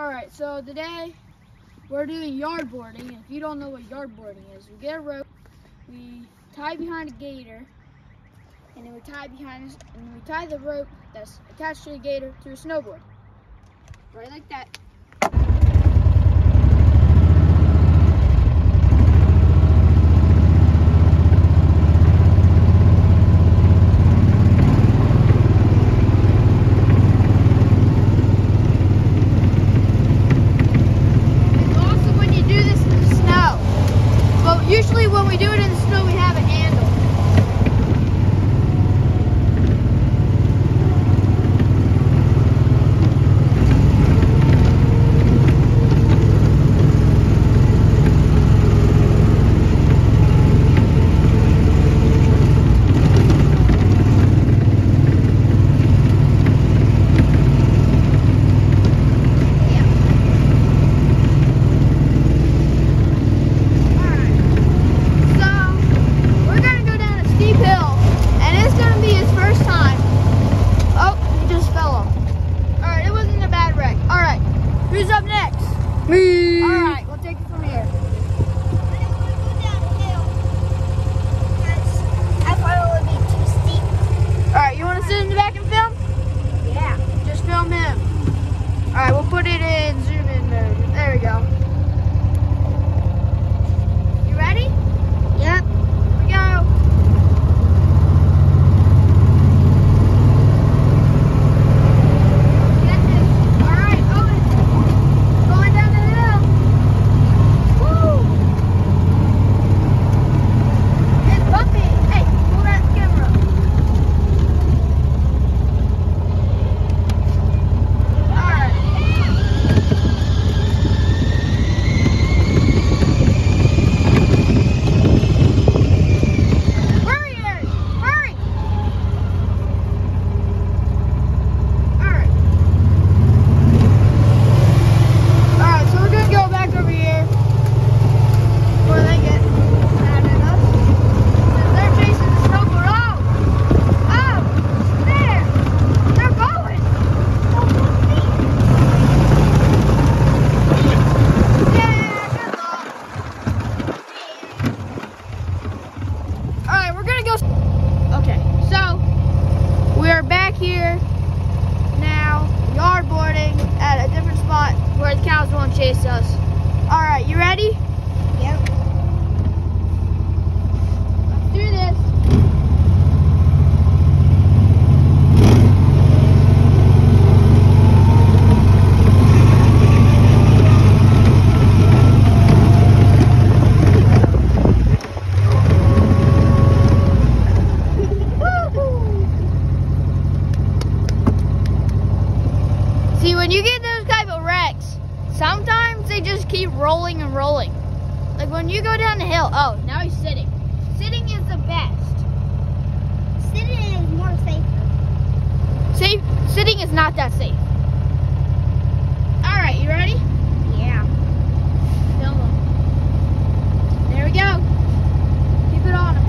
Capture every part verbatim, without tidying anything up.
Alright, so today we're doing yard boarding. If you don't know what yard boarding is, we get a rope, we tie behind a gator, and then we tie behind us, and we tie the rope that's attached to the gator to a snowboard. Right like that. Usually when we do it in the snow, we have a handle. Who's up next? Me. All right, we'll take it from here. I don't want to go downhill because I thought it would be too steep. All right, you want to sit in the back and film? Yeah. Just film him. All right, we'll put it in zoom in mode. There we go. You ready? Yep. Here we go. Okay, so we are back here now, yard boarding at a different spot where the cows won't chase us. All right, you ready? Yep. Let's do this. See, when you get those type of wrecks, sometimes they just keep rolling and rolling. Like when you go down the hill, oh, now he's sitting. Sitting is the best. Sitting is more safer. Safe, sitting is not that safe. All right, you ready? Yeah. Film him. There we go. Keep it on him.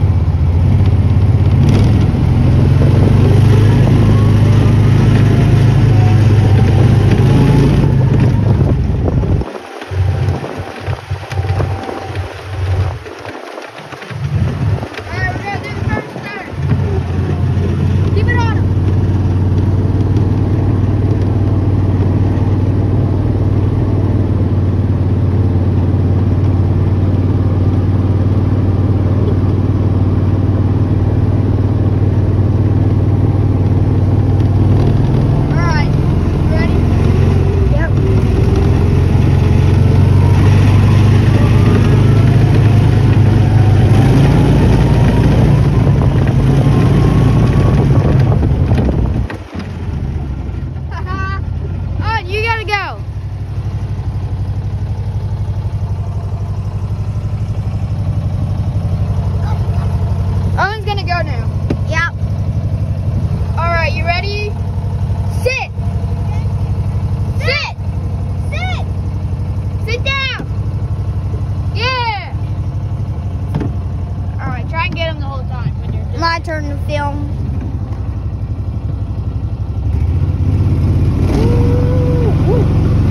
My turn to film. Ooh, ooh.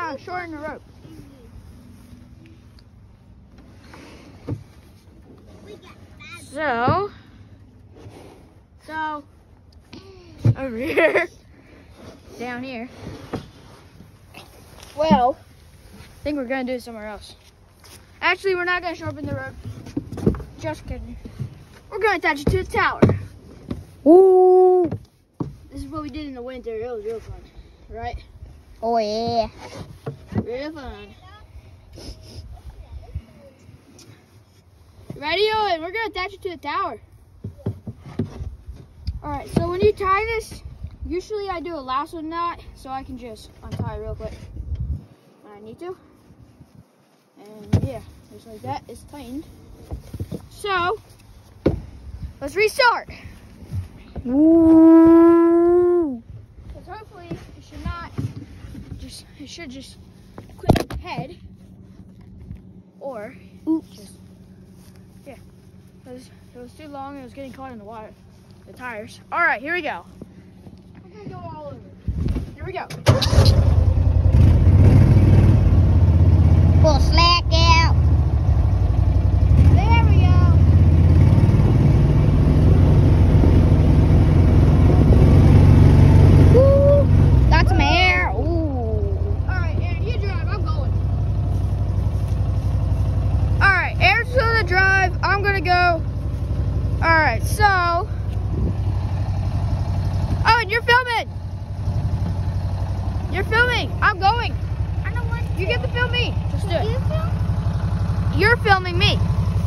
gotta shorten the rope. So, so over here, down here. Well, I think we're gonna do it somewhere else. Actually, we're not gonna shorten the rope. Just kidding. We're gonna attach it to the tower. Ooh. This is what we did in the winter. It was real fun, right? Oh yeah. Real fun. Ready, Owen? We're gonna attach it to the tower. All right. So when you tie this, usually I do a lasso knot, so I can just untie real quick when I need to. And yeah, just like that, it's tightened. So let's restart. Ooh. Because hopefully it should not just, it should just quit head. Or Oops. just, yeah. It was, it was too long and it was getting caught in the water, the tires. All right, here we go. I'm gonna go all over. Here we go. Pull slack out. There we go. Ooh. Got some air. Ooh. Alright, Aaron, you drive, I'm going. Alright, Aaron's gonna drive, I'm gonna go. Alright, so. Oh, and you're filming. You're filming. I'm going. I don't want You get to film me. Just do to. You it. film? You're filming me.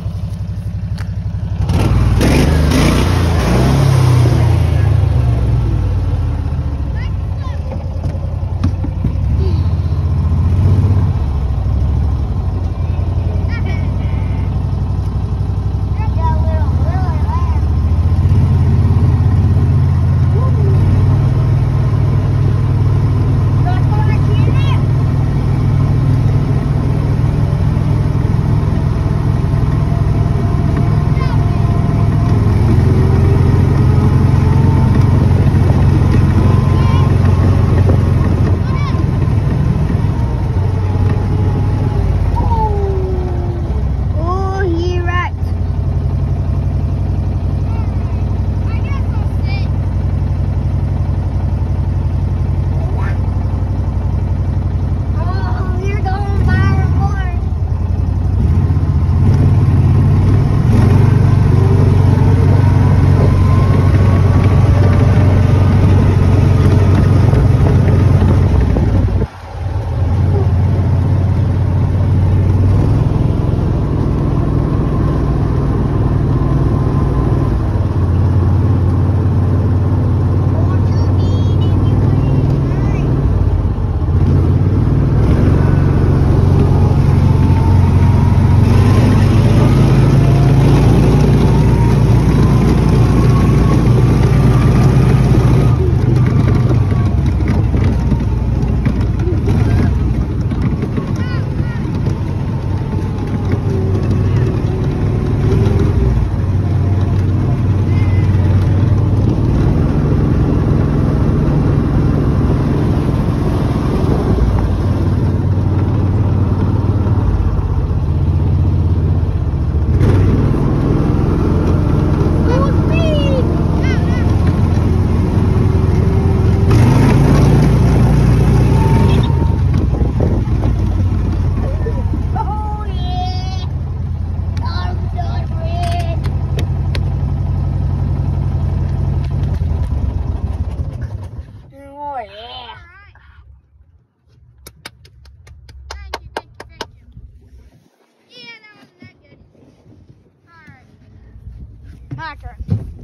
My turn.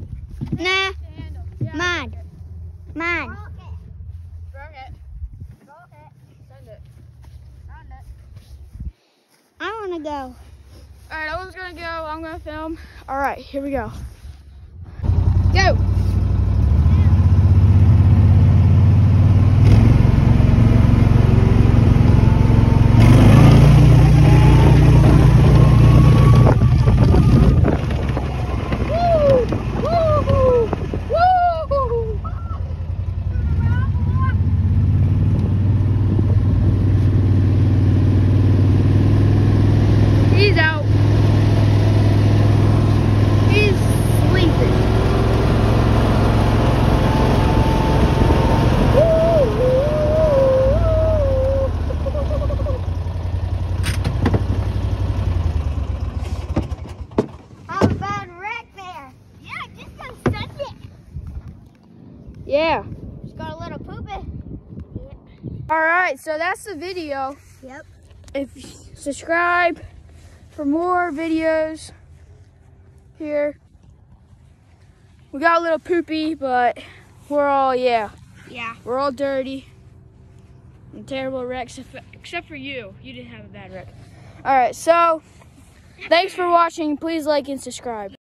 Nah. Yeah, Mine. Mine. Broke it. Broke it. Send it. Found it. I want to go. All right, Owen's gonna go. I'm gonna film. All right, here we go. Go. so that's the video. Yep. If you subscribe for more videos here. We got a little poopy, but we're all, yeah. Yeah. We're all dirty and terrible wrecks, except for you. You didn't have a bad wreck. All right, so thanks for watching. Please like and subscribe.